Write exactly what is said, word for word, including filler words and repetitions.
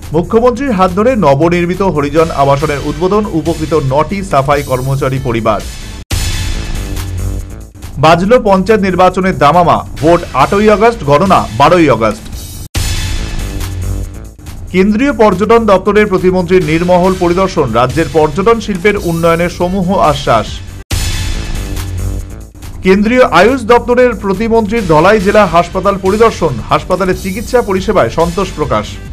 মুখ্যমন্ত্রীর হাত ধরে নবনির্মিত হরিজন আবাসনের উদ্বোধন, উপকৃত নটি সাফাই কর্মচারী পরিবার। বাজল পঞ্চায়েত নির্বাচনের দামামা, ভোট আটই আগস্ট, গণনা বারোই আগস্ট। কেন্দ্রীয় পর্যটন দপ্তরের প্রতিমন্ত্রীর নির্মহল পরিদর্শন, রাজ্যের পর্যটন শিল্পের উন্নয়নের সমূহ আশ্বাস। কেন্দ্রীয় আয়ুষ দপ্তরের প্রতিমন্ত্রীর ধলাই জেলা হাসপাতাল পরিদর্শন, হাসপাতালে চিকিৎসা পরিষেবায় সন্তোষ প্রকাশ।